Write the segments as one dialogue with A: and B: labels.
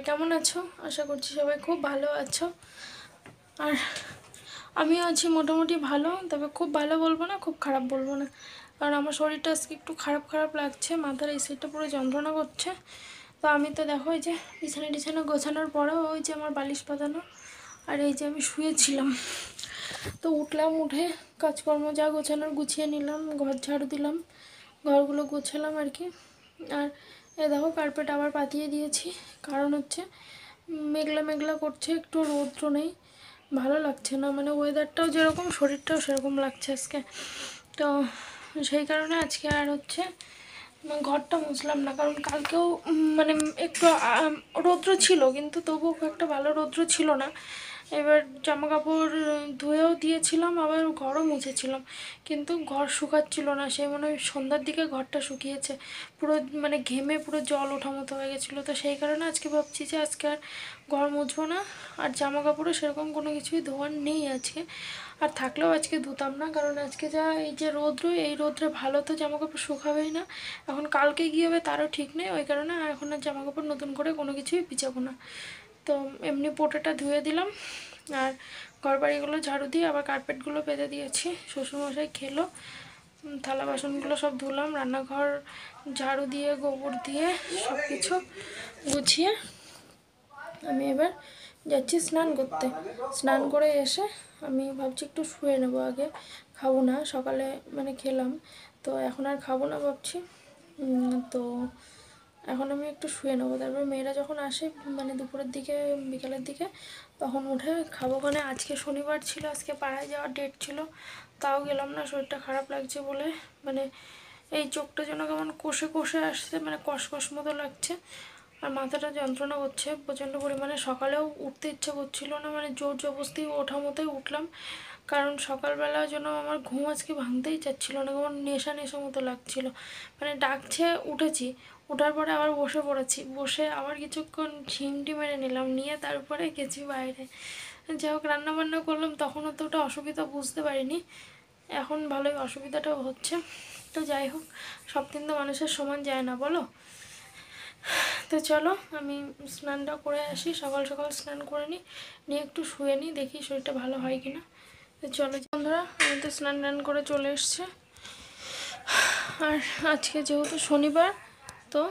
A: কেমন আছো? আশা করছি সবাই খুব ভালো আছো। আর আমিও আছি মোটামুটি ভালো, তবে খুব ভালো বলবো না, খুব খারাপ বলবো না, কারণ আমার শরীরটা আজকে একটু খারাপ খারাপ লাগছে, মাথার এই সাইডটা পুরো যন্ত্রণা করছে। তো আমি তো দেখো এই যে বিছানা গোছানোর পরেও ওই যে আমার বালিশ পাতানো, আর এই যে আমি শুয়েছিলাম, তো উঠলাম, উঠে কাজকর্ম যা গোছানোর গুছিয়ে নিলাম, ঘর ঝাড়ু দিলাম, ঘরগুলো গোছালাম আর কি। আর এ দেখো কার্পেট আবার পাতিয়ে দিয়েছি, কারণ হচ্ছে মেঘলা মেঘলা করছে, একটু রৌদ্র নেই, ভালো লাগছে না, মানে ওয়েদারটাও যেরকম শরীরটাও সেরকম লাগছে আজকে। তো সেই কারণে আজকে আর হচ্ছে ঘরটা মুছলাম না, কারণ কালকেও মানে একটু রৌদ্র ছিল, কিন্তু তবুও খুব একটা ভালো রৌদ্র ছিল না। এবার জামা কাপড় ধুয়েও দিয়েছিলাম, আবার ঘরও মুছেছিলাম, কিন্তু ঘর শুকাচ্ছিল না, সেই মনে হয় সন্ধ্যার দিকে ঘরটা শুকিয়েছে, পুরো মানে ঘেমে পুরো জল ওঠা মতো হয়ে গেছিলো। তো সেই কারণে আজকে ভাবছি যে আজকে আর ঘর মুছবো না, আর জামা কাপড়ও সেরকম কোনো কিছুই ধোয়ার নেই আজকে, আর থাকলেও আজকে ধুতাম না, কারণ আজকে যা এই যে রৌদ্র, এই রৌদ্রে ভালো তো জামা কাপড় শুকাবেই না, এখন কালকে কী হবে তারও ঠিক নেই, ওই কারণে এখন আর জামা কাপড় নতুন করে কোনো কিছুই ভিজাবো না। তো এমনি পোটাটা ধুয়ে দিলাম, আর ঘর বাড়িগুলো ঝাড়ু দিয়ে আবার কার্পেটগুলো পেতে দিয়েছি। শ্বশুরমশাই খেলো, থালা বাসনগুলো সব ধুলাম, রান্নাঘর ঝাড়ু দিয়ে গোবর দিয়ে সব কিছু গুছিয়ে আমি এবার যাচ্ছি স্নান করতে। স্নান করে এসে আমি ভাবছি একটু শুয়ে নেবো, আগে খাবো না, সকালে মানে খেলাম, তো এখন আর খাবো না ভাবছি। তো এখন আমি একটু শুয়ে নেবো, তারপর মেয়েরা যখন আসে মানে দুপুরের দিকে বিকালের দিকে তখন উঠে খাবো। মানে আজকে শনিবার ছিল, আজকে পাড়ায় যাওয়ার ডেট ছিল, তাও গেলাম না, শরীরটা খারাপ লাগছে বলে, মানে এই চোখটা যেন কেমন কষে কষে আসছে, মানে কষকষ মতো লাগছে, আর মাথাটা যন্ত্রণা করছে প্রচণ্ড পরিমাণে। সকালেও উঠতে ইচ্ছে করছিল না, মানে জোর জবরদস্তি ওঠা মতোই উঠলাম, কারণ সকালবেলা যেন আমার ঘুম আজকে ভাঙতেই চাচ্ছিল না, কেমন নেশা নেশা মতো লাগছিল, মানে ডাকছে উঠেছি, ওঠার পরে আবার বসে পড়েছি, বসে আবার কিছুক্ষণ ঝিমটি মেরে নিলাম, নিয়ে তারপরে গেছি বাইরে। যাই হোক রান্নাবান্না করলাম, তখন অতটা অসুবিধা বুঝতে পারিনি, এখন ভালোই অসুবিধাটাও হচ্ছে। তো যাই হোক, সব দিন তো মানুষের সমান যায় না বলো। তো চলো আমি স্নানটা করে আসি, সকাল সকাল স্নান করে নিই, নিয়ে একটু শুয়ে নিই, দেখি শরীরটা ভালো হয় কি না। তো চলো বন্ধুরা, আমি তো স্নান টান করে চলে এসছে, আর আজকে যেহেতু শনিবার, তো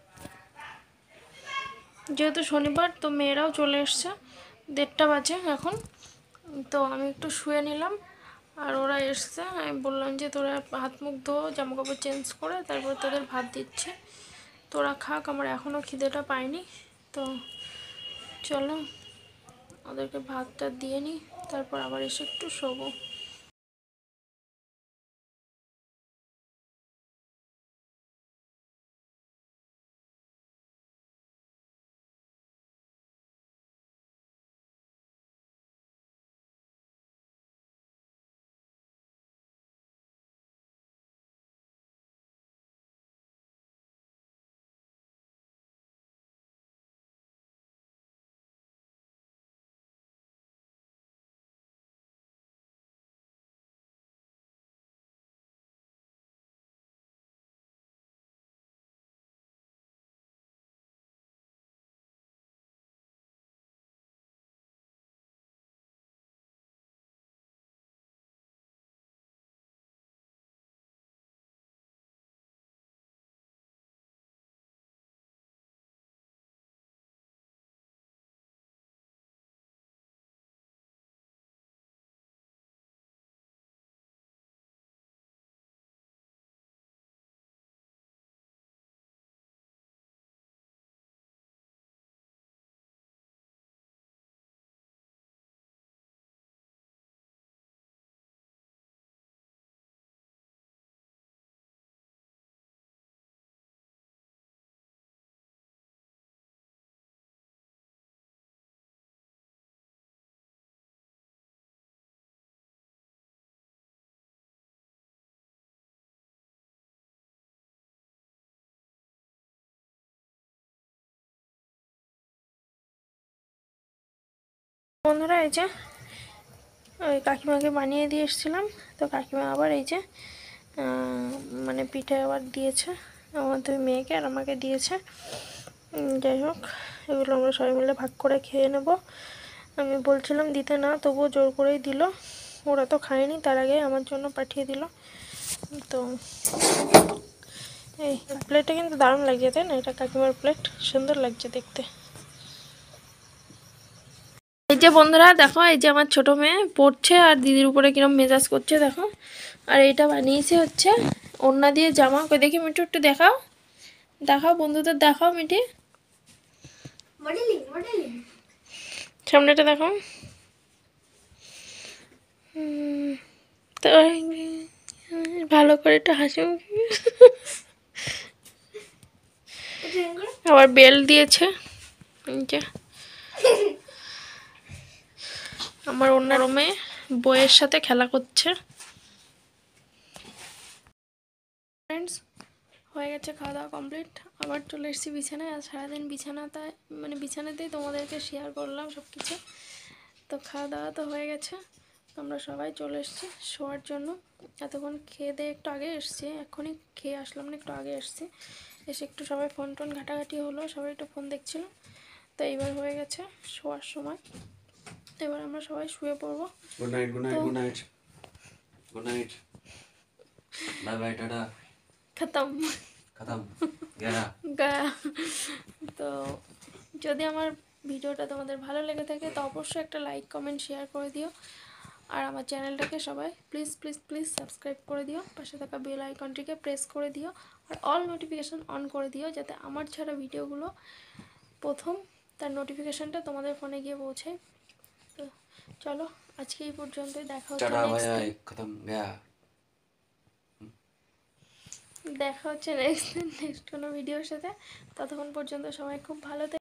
A: তো মেয়েরাও চলে এসছে, 1:30 বাজে এখন। তো আমি একটু শুয়ে নিলাম, আর ওরা এসছে, আমি বললাম যে তোরা হাত মুখ ধো, জামা কাপড় চেঞ্জ করে তারপর তোদের ভাত দিচ্ছে, তোরা খাক, আমার এখনও খিদেটা পাইনি। তো চলো ওদেরকে ভাতটা দিয়ে নিই, তারপর আবার এসে একটু শোবো। বন্ধুরা এই যে ওই কাকিমাকে বানিয়ে দিয়ে এসেছিলাম, তো কাকিমা আবার এই যে মানে পিঠে আবার দিয়েছে আমার দুই মেয়েকে আর আমাকে দিয়েছে। যাই হোক, এগুলো আমরা সবাই মিলে ভাগ করে খেয়ে নেব। আমি বলছিলাম দিতে না, তবুও জোর করেই দিল। ওরা তো খায়নি, তার আগে আমার জন্য পাঠিয়ে দিল। তো এই প্লেটটা কিন্তু দারুণ লাগছে, তাই না? এটা কাকিমার প্লেট, সুন্দর লাগছে দেখতে। এই যে বন্ধুরা দেখো, এই যে আমার ছোট মেয়ে পড়ছে আর দিদির উপরে কিরম মেজাজ করছে দেখো। আর এটা বানিয়েছে হচ্ছে ওড়না দিয়ে জামা। কই দেখি মিঠু, একটু দেখাও, দেখাও বন্ধুদের, দেখাও মিঠি, সামনেটা দেখো। তো ভালো করে একটু হাসি মুখে। আবার বেল দিয়েছে। আমার অন্য রুমে বইয়ের সাথে খেলা করছে। ফ্রেন্ডস, হয়ে গেছে খাওয়া দাওয়া কমপ্লিট। আবার চলে এসেছি বিছানায়। আর সারাদিন বিছানাতেই তোমাদেরকে শেয়ার করলাম সব কিছু। তো খাওয়া দাওয়া তো হয়ে গেছে, আমরা সবাই চলে এসেছি শোয়ার জন্য। এতক্ষণ খেয়ে দিয়ে একটু আগে এসেছি, এখনই খেয়ে আসলাম না, একটু আগে এসেছি। এসে একটু সবাই ফোন টোন ঘাটাঘাটি হলো, সবাই একটু ফোন দেখছিল। তো এইবার হয়ে গেছে শোয়ার সময়, এবার আমরা সবাই শুয়ে পড়বো।
B: Good night, good night, good night, good night, bye bye, tata,
A: খতম
B: খতম, গয়া।
A: তো যদি আমার ভিডিওটা তোমাদের ভালো লেগে থাকে তো অবশ্যই একটা লাইক কমেন্ট শেয়ার করে দিও। আর আমার চ্যানেলটাকে সবাই প্লিজ প্লিজ প্লিজ সাবস্ক্রাইব করে দিও, পাশে থাকা বেল আইকনটিকে প্রেস করে দিও, আর অল নোটিফিকেশান অন করে দিও, যাতে আমার ছাড়া ভিডিওগুলো প্রথম তার নোটিফিকেশানটা তোমাদের ফোনে গিয়ে পৌঁছায়। তো চলো আজকে এই পর্যন্তই, দেখা হচ্ছে নেক্সট দিন।
B: খতম, গয়া।
A: দেখা হচ্ছে নেক্সট কোনো ভিডিওর সাথে। ততক্ষণ পর্যন্ত সবাই খুব ভালো